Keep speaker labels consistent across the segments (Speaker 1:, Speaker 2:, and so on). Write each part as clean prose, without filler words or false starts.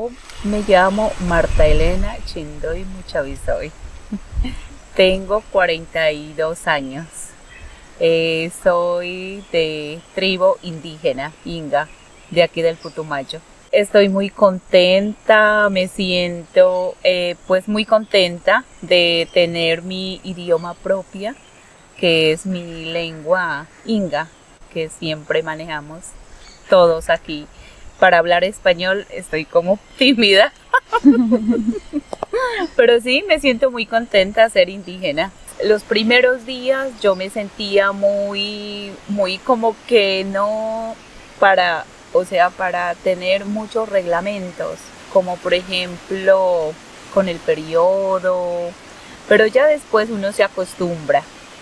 Speaker 1: Yo me llamo Marta Elena Chindoy Muchavisoy. Tengo 42 años. Soy de tribu indígena, Inga, de aquí del Putumayo. Estoy muy contenta, me siento pues muy contenta de tener mi idioma propia, que es mi lengua Inga, que siempre manejamos todos aquí. Para hablar español estoy como tímida, pero sí me siento muy contenta de ser indígena. Los primeros días yo me sentía muy como que no para tener muchos reglamentos, como por ejemplo con el periodo, pero ya después uno se acostumbra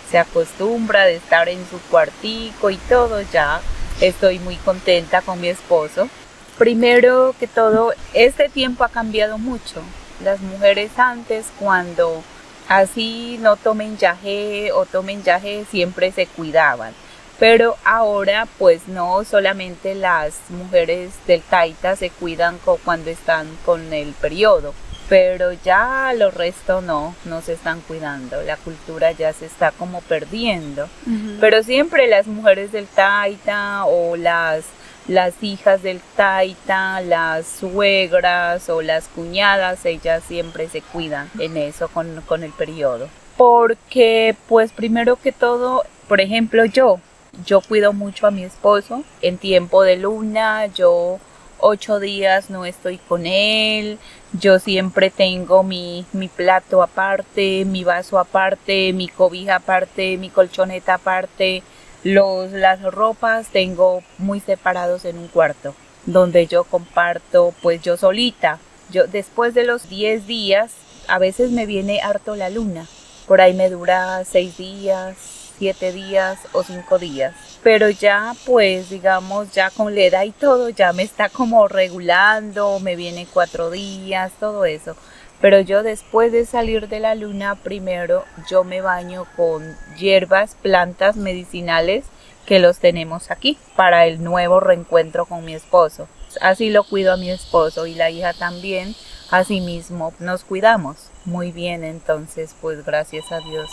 Speaker 1: de estar en su cuartico y todo. Ya estoy muy contenta con mi esposo. Primero que todo, este tiempo ha cambiado mucho. Las mujeres antes, cuando así no tomen yagé o tomen yagé, siempre se cuidaban. Pero ahora pues no solamente las mujeres del Taita se cuidan cuando están con el periodo, pero ya los restos no se están cuidando. La cultura ya se está como perdiendo. Pero siempre las mujeres del Taita o las hijas del Taita, las suegras o las cuñadas, ellas siempre se cuidan en eso con el periodo. Porque pues primero que todo, por ejemplo yo cuido mucho a mi esposo. En tiempo de luna, yo 8 días no estoy con él. Yo siempre tengo mi plato aparte, mi vaso aparte, mi cobija aparte, mi colchoneta aparte. Las ropas tengo muy separados en un cuarto, donde yo comparto pues yo solita. Yo después de los 10 días, a veces me viene harto la luna. Por ahí me dura 6 días, 7 días o 5 días. Pero ya pues digamos ya con la edad y todo ya me está como regulando, me viene 4 días, todo eso. Pero yo después de salir de la luna, primero yo me baño con hierbas, plantas medicinales que los tenemos aquí para el nuevo reencuentro con mi esposo. Así lo cuido a mi esposo y la hija también. Así mismo nos cuidamos muy bien, entonces pues gracias a Dios.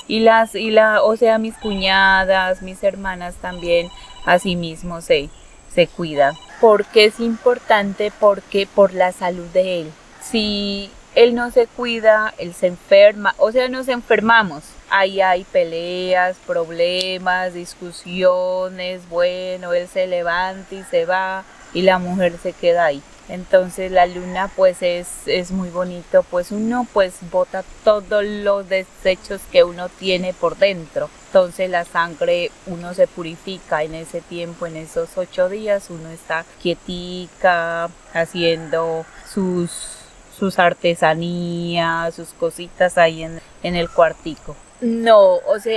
Speaker 1: Mis cuñadas, mis hermanas también así mismo se cuidan. Porque es importante, porque por la salud de él. Si él no se cuida, él se enferma, nos enfermamos. Ahí hay peleas, problemas, discusiones, bueno, él se levanta y se va y la mujer se queda ahí. Entonces la luna pues es muy bonito, pues uno pues bota todos los desechos que uno tiene por dentro. Entonces la sangre, uno se purifica en ese tiempo, en esos 8 días uno está quietica, haciendo sus artesanías, sus cositas ahí en el cuartico. No,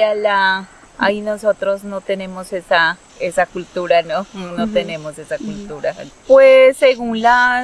Speaker 1: ahí nosotros no tenemos esa cultura, ¿no? No tenemos esa cultura. Pues según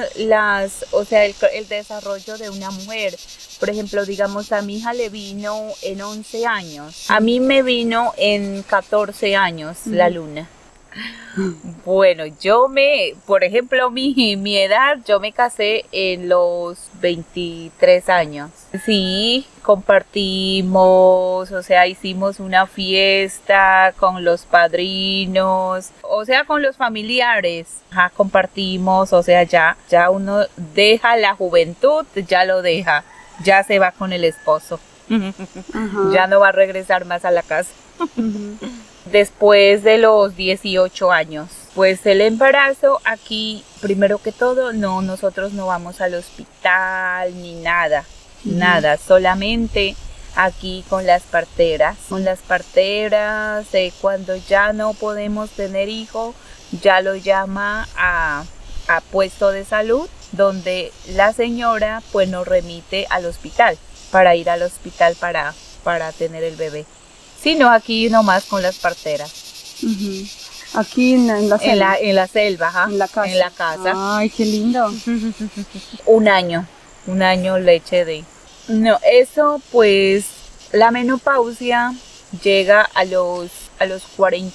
Speaker 1: el desarrollo de una mujer. Por ejemplo, digamos, a mi hija le vino en 11 años. A mí me vino en 14 años la luna. Bueno, por ejemplo, mi edad, yo me casé en los 23 años. Sí, compartimos, hicimos una fiesta con los padrinos, con los familiares. Compartimos, ya uno deja la juventud, ya lo deja, ya se va con el esposo. Ya no va a regresar más a la casa. Después de los 18 años, pues el embarazo aquí, primero que todo, nosotros no vamos al hospital ni nada, nada, solamente aquí con las parteras. Con las parteras, cuando ya no podemos tener hijo, ya lo llama a puesto de salud, donde la señora pues nos remite al hospital, para ir al hospital para tener el bebé. Sino aquí nomás con las parteras.
Speaker 2: Aquí en la selva.
Speaker 1: En la selva, ajá.
Speaker 2: En la casa.
Speaker 1: En la casa.
Speaker 2: Ay, qué lindo.
Speaker 1: Un año leche de... No, eso pues, la menopausia llega a los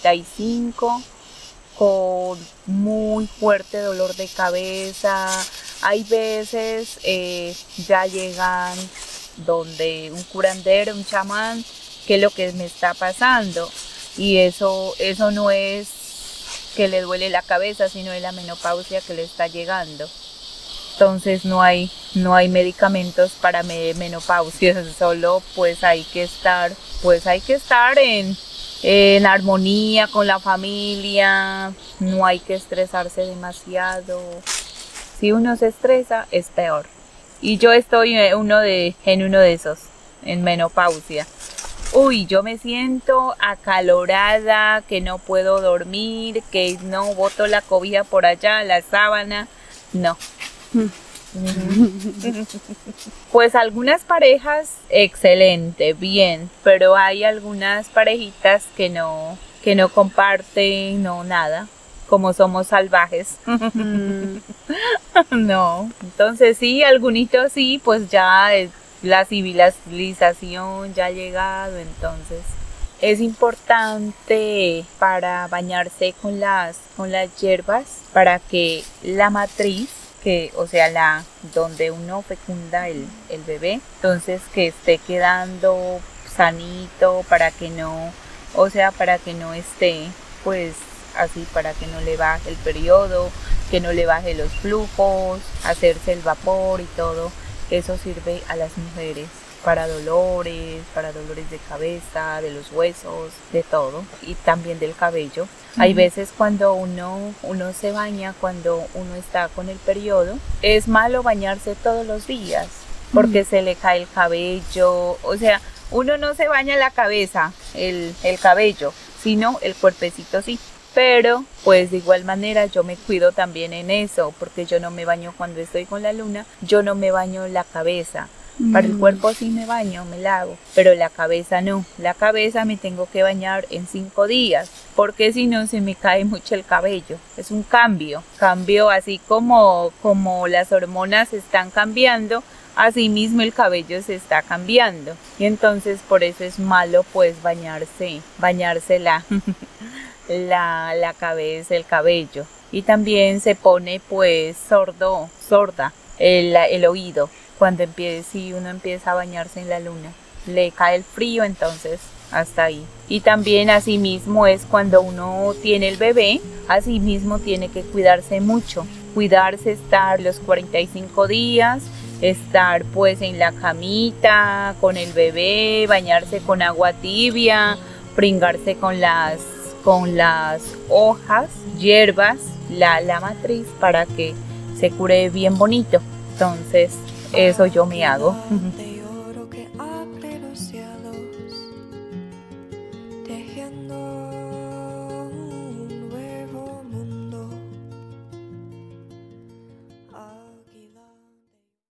Speaker 1: 45 con muy fuerte dolor de cabeza, Hay veces ya llegan donde un curandero, un chamán, qué es lo que me está pasando, y eso no es que le duele la cabeza, sino es la menopausia que le está llegando. Entonces no hay medicamentos para menopausia, solo pues hay que estar en armonía con la familia, no hay que estresarse demasiado. Si uno se estresa es peor. Y yo estoy en uno de esos, en menopausia. Uy, yo me siento acalorada, que no puedo dormir, que no boto la cobija por allá, la sábana, no. Pues algunas parejas, excelente, bien, pero hay algunas parejitas que no comparten, no nada, como somos salvajes. No, entonces sí, algunitos sí, pues ya la civilización ya ha llegado, entonces es importante para bañarse con las hierbas para que la matriz, que, o sea, donde uno fecunda el bebé, entonces que esté quedando sanito, para que no esté pues así, para que no le baje el periodo, que no le baje los flujos, hacerse el vapor y todo. Eso sirve a las mujeres para dolores de cabeza, de los huesos, de todo, y también del cabello. Hay veces cuando uno se baña, cuando uno está con el periodo, es malo bañarse todos los días porque se le cae el cabello. O sea, uno no se baña la cabeza, el cabello, sino el cuerpecito sí. Pero pues de igual manera yo me cuido también en eso, porque yo no me baño cuando estoy con la luna, yo no me baño la cabeza. Para el cuerpo sí me baño, me lavo, pero la cabeza no. La cabeza me tengo que bañar en 5 días, porque si no se me cae mucho el cabello. Es un cambio así como las hormonas están cambiando, así mismo el cabello se está cambiando. Y entonces por eso es malo pues bañarse la cabeza, el cabello. Y también se pone pues sorda el oído. Si uno empieza a bañarse en la luna, le cae el frío, entonces hasta ahí. Y también así mismo es cuando uno tiene el bebé, así mismo tiene que cuidarse mucho, estar los 45 días, estar pues en la camita con el bebé, bañarse con agua tibia, pringarse con las hojas, hierbas, la matriz, para que se cure bien bonito. Entonces eso yo me hago.
Speaker 3: De oro que abre los cielos, tejiendo